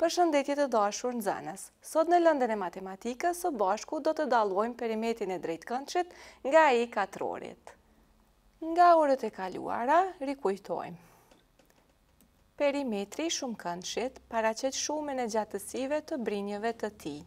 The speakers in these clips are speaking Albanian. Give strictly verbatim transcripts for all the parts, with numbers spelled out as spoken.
Përshëndetje të dashur nxënës. Sot në lëndën e matematikës së bashku do të dallojmë perimetrin e drejtëkëndshit nga ai i katrorit. Nga orët e kaluara, rikujtojmë. Perimetri i shumëkëndshit paraqet shumën e gjatësive të brinjëve të tij.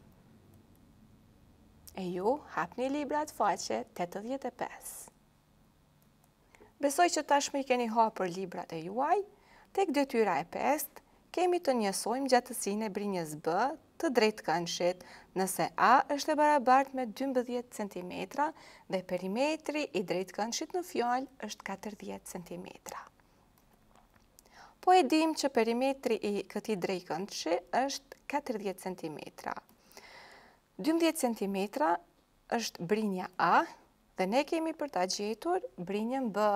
E ju hapni librat faqe tetëdhjetë e pesë. Besoj që tashmë i keni hapur librat e juaj, tek detyra e pestë kemi të njësojmë gjatësinë e brinjës B të drejtëkëndshit, nëse A është e barabartë me dymbëdhjetë centimetra dhe perimetri i drejtëkëndshit në fjalë është katërdhjetë centimetra. Po e dim që perimetri i këtij drejtëkëndshi është katërdhjetë centimetra. dymbëdhjetë centimetra është brinja A dhe ne kemi për ta gjetur brinjën B.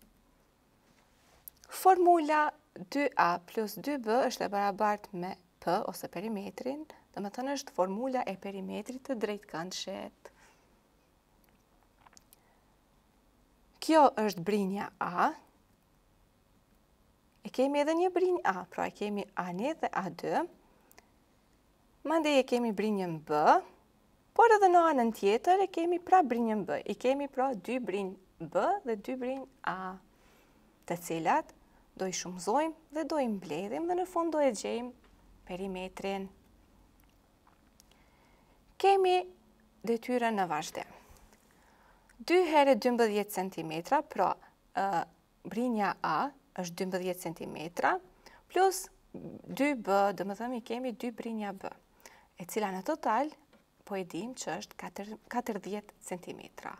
Formula dy A plus dy B është e barabartë me P ose perimetrin, dhe më thënë është formula e perimetrit të drejtëkëndshit. Kjo është brinja A. E kemi edhe një brinjë A, pra e kemi A një dhe A dy. Mandej e kemi brinjën B, por edhe në anën tjetër e kemi pra brinjën B. I kemi pra dy brinjë B dhe dy brinjë A, të cilat do i shumëzojmë dhe do i mbledhim dhe në fund do e gjejmë perimetrin. Kemi detyrën në vazhdim. dy herë dymbëdhjetë centimetra, pra uh, brinja A është dymbëdhjetë centimetra, plus dy B, dhe më thëmi kemi dy brinja B, e cila në total po e dim që është katërdhjetë centimetra.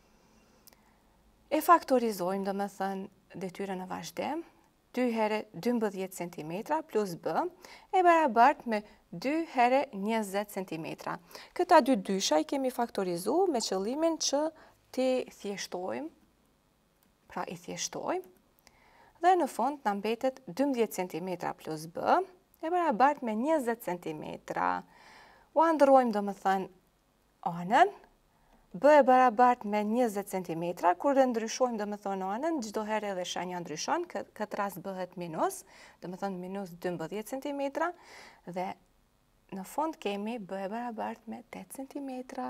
E faktorizojmë, dhe më thënë, detyrën në vazhdim. dy herë dymbëdhjetë centimetra plus B e barabartë me dy herë njëzet centimetra. Këta dy dysha i kemi faktorizu me qëllimin që ti thjeshtojmë, pra i thjeshtojmë, dhe në fund në mbetet dymbëdhjetë centimetra plus B e barabartë me njëzet centimetra. U androjmë, dhe më thënë, anën, B e barabartë me njëzet centimetra, kur dhe ndryshojmë dhe më thonë anën, gjdo herë edhe shenja ndryshon, këtë rast bëhet minus, dhe më thonë minus dymbëdhjetë centimetra, dhe në fund kemi B e barabartë me tetë centimetra.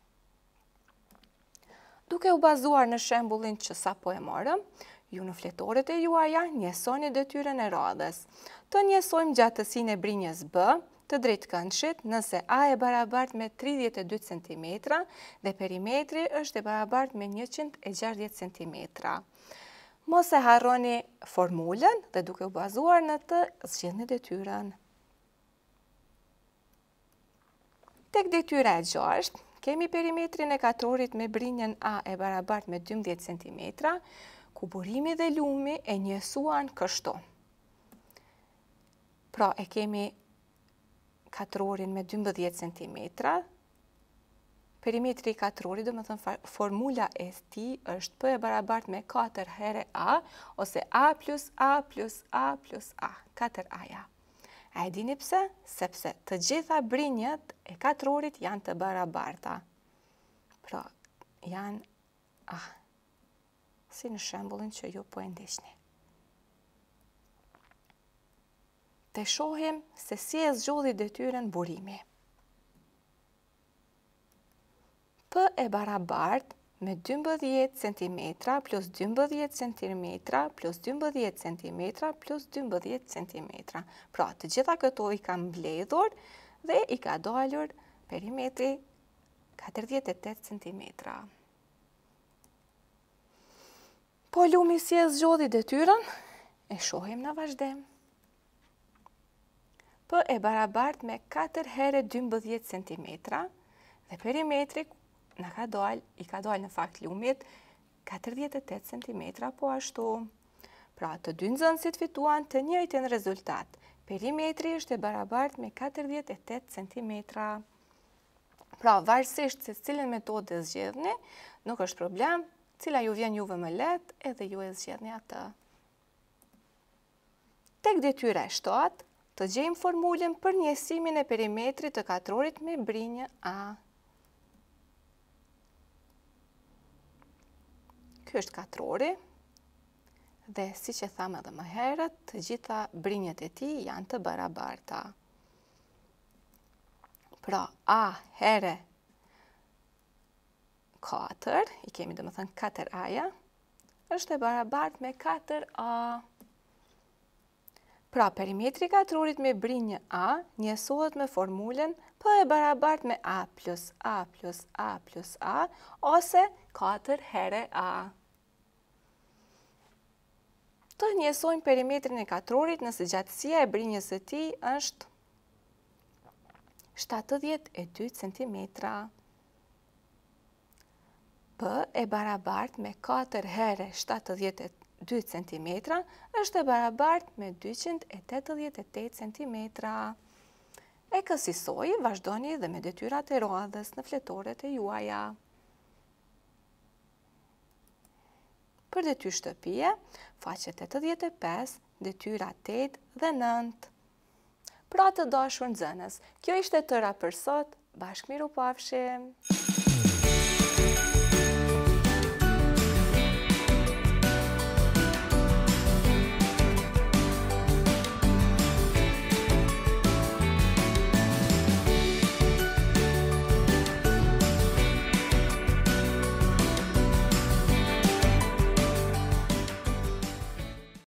Duke u bazuar në shembullin që sa po e marëm, ju në fletoret e juaja njësoni detyrën e radhës. Të njësojmë gjatësinë e brinjës B të drejtëkëndshit nëse A e barabartë me tridhjetë e dy centimetra dhe perimetri është e barabartë me njëqind e gjashtëdhjetë centimetra. Mos e harroni formulën dhe duke u bazuar në të zgjidhni detyrën. Tek detyra e gjashtë, kemi perimetrin e katrorit me brinjën A e barabartë me dymbëdhjetë centimetra, ku burimi dhe lumi e njësuan kështu. Pra e kemi katrorin me dymbëdhjetë centimetra, perimetri i katrorit, dhe më thënë formula e ti është P e barabartë me katër herë A, ose A plus A plus A plus A, katër A-ja. A e dini pse? Sepse të gjitha brinjët e katrorit janë të barabarta. Pra, janë A, si në shembullin që ju po e ndiqni. Të shohim se si e zgjodhi detyrën burimi. P e barabartë me dymbëdhjetë centimetra plus dymbëdhjetë centimetra plus dymbëdhjetë centimetra plus dymbëdhjetë centimetra. Pra, të gjitha këto i kam mbledhur dhe i ka dalur perimetri katërdhjetë e tetë centimetra. Po lumi si e zgjodhi detyrën, e shohim në vazhdim. P e barabartë me katër herë dymbëdhjetë centimetra dhe perimetri në ka dal, i ka dal në fakt lumit katërdhjetë e tetë centimetra po ashtu. Pra të dy nxënësit fituan të njëjtin rezultat. Perimetri është e barabartë me katërdhjetë e tetë centimetra. Pra varësisht se cilën metodë e zgjedhni, nuk është problem, cila ju vjen juve më lehtë edhe ju e zgjedhni atë. Tek detyra e shtatë, të gjejmë formulën për njësimin e perimetrit të katrorit me brinjë A. Ky është katrori dhe si që thamë edhe më herët, të gjitha brinjët e tij janë të barabarta. Pra, A here katër, i kemi dhe më thënë katër A-ja, është e barabart me katër A. Pra, perimetri katrorit me brinjë A njësohet me formulën P e barabart me A plus A plus A plus A, ose katër here A. Të njësojmë perimetrin e katrorit nëse gjatësia e brinjës së tij është shtatëdhjetë e dy centimetra. P e barabart me katër here shtatëdhjetë e dy centimetra është e barabart me dyqind e tetëdhjetë e tetë centimetra. E kësaj vazhdoni dhe me detyrat e radhës në fletoret e juaja. Për detyrë shtëpie, faqe tetëdhjetë e pesë, detyra tetë dhe nëntë. Pra të dashur nxënës, kjo ishte tëra për sot, bashkë miru pafshim!